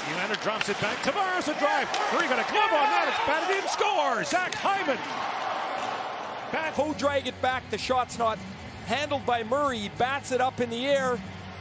Nylander drops it back. Tavares a drive. Murray got a glove on that. It's batted in. Scores. Zach Hyman. Drag it back. The shot's not handled by Murray. He bats it up in the air.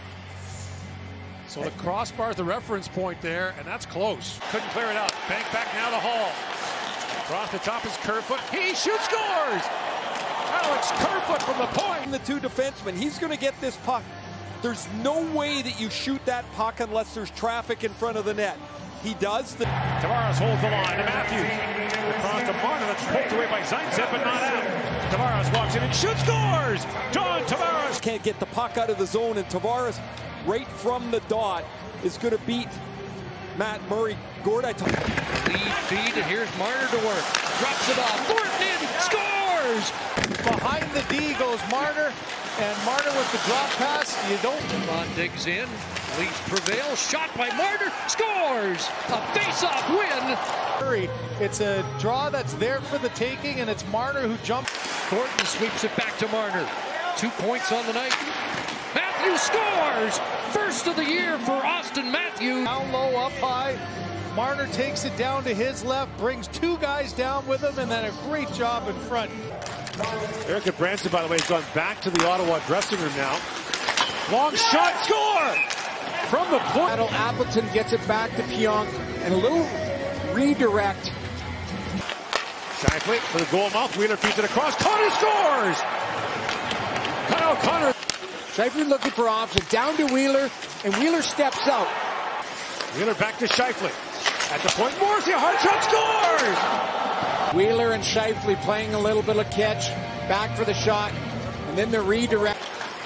So the crossbar is the reference point there, and that's close. Couldn't clear it out. Bank back now to Hall. Across the top is Kerfoot. He shoots, scores! Alex Kerfoot from the point. The two defensemen. He's going to get this puck. There's no way that you shoot that puck unless there's traffic in front of the net. He does. Tavares holds the line to Matthews. Across to Martin. That's poked away by Zaitsev, but not out. Tavares walks in and shoots, scores! John Tavares can't get the puck out of the zone, and Tavares, right from the dot, is going to beat Matt Murray. Gord, lead feed, and here's Marner to work. Drops it off. Thornton in, scores! Behind the D goes Marner, and Marner with the drop pass. You don't. Devon digs in. Leafs prevail. Shot by Marner. Scores! A face-off win. Murray, it's a draw that's there for the taking, and it's Marner who jumps. Thornton sweeps it back to Marner. 2 points on the night. Matthews scores! First of the year for Austin Matthews. Down low, up high. Marner takes it down to his left, brings two guys down with him, and then a great job in front. Eric Branson, by the way, has gone back to the Ottawa dressing room now. Long shot, score! From the point. Appleton gets it back to Pionk, and a little redirect. Scheifele for the goal mouth. Wheeler feeds it across. Connor scores! Kyle Connor. Scheifele looking for options. Down to Wheeler, and Wheeler steps out. Wheeler back to Scheifele. At the point, Morrissey, a hard shot, scores! Wheeler and Scheifele playing a little bit of catch. Back for the shot, and then the redirect.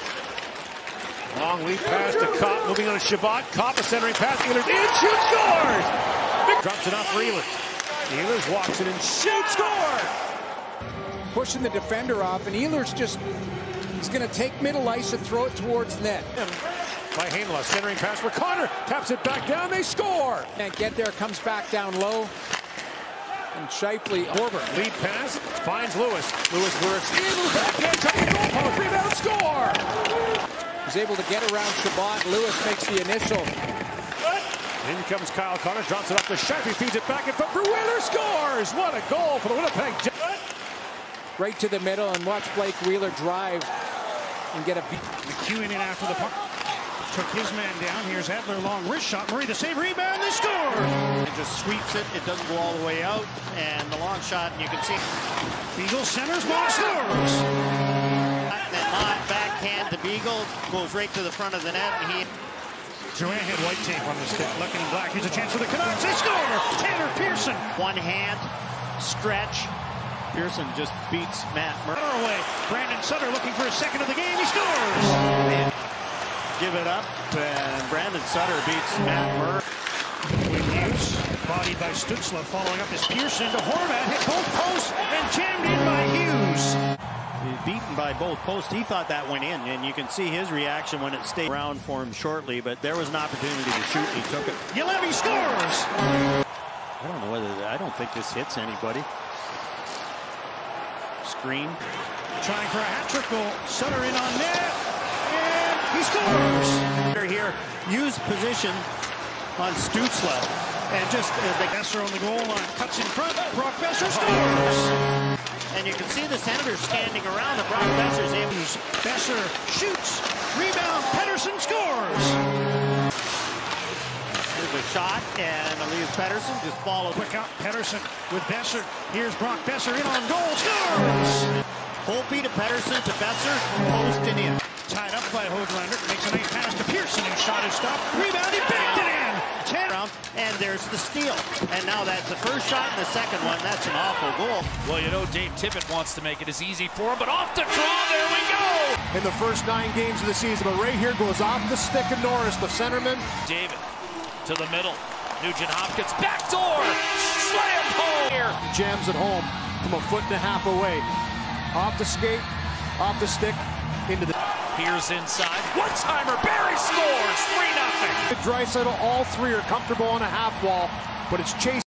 Long lead pass to Kopp, moving on to Shabbat. Kopp, a centering pass. Ehlers in, shoots, scores! Drops it off for Ehlers. Ehlers walks it and shoots, score! Pushing the defender off, and Ehlers just, he's going to take middle ice and throw it towards net. By Hainla, centering pass for Connor. Taps it back down, they score! Can't get there, comes back down low. And Scheifele, Corbett, lead pass, finds Lewis. Lewis works in, backhand, top of the goal post, rebound, score! He's able to get around Shabbat. Lewis makes the initial. In comes Kyle Connor, drops it up to Scheifele, feeds it back in front for Wheeler, scores! What a goal for the Winnipeg Jets! Right to the middle, and watch Blake Wheeler drive and get a beat. McEwen in after the puck. Took his man down. Here's Edler, long wrist shot. Murray the save, rebound, they score! It just sweeps it. It doesn't go all the way out. And the long shot, and you can see. Beagle centers, ball scores! And not backhand to Beagle. Goes right to the front of the net. And he. Joanne had white tape on the stick. Looking black. Here's a chance for the Canucks. They score! Tanner Pearson. One hand stretch. Pearson just beats Matt Murray. Away. Brandon Sutter looking for a second of the game. He scores! Give it up, and Brandon Sutter beats Matt Murray. With Hughes, bodied by Stützle, following up is Pearson to Horvat, hit both posts and jammed in by Hughes. He's beaten by both posts. He thought that went in, and you can see his reaction when it stayed around for him shortly, but there was an opportunity to shoot, and he took it. Juolevi scores! I don't think this hits anybody. Screen. Trying for a hat-trick goal. Sutter in on net. He scores! Here, use position on Stützle, and just Besser on the goal line, cuts in front. Brock Besser scores! And you can see the Senators standing around, and Brock Besser's able. Besser shoots, rebound, Pettersson scores! Here's a shot, and Elias Pettersson just follows. Quick out, Pettersson with Besser. Here's Brock Besser in on goal, scores! Holtby to Pettersson to Besser, post and in. Tied up by Höglander, makes a nice pass to Pearson, who shot his stop. Rebound, he backed it in! And there's the steal. And now that's the first shot and the second one. That's an awful goal. Well, you know Dave Tippett wants to make it as easy for him, but off the draw, there we go! In the first 9 games of the season, but right here goes off the stick of Norris, the centerman. David to the middle. Nugent Hopkins, backdoor! Slam home! Here. Jams it home from a 1.5 feet away. Off the skate, off the stick, into the... Here's inside. One-timer. Barry scores. 3-0. Draisaitl, all three are comfortable on a half wall, but it's chased.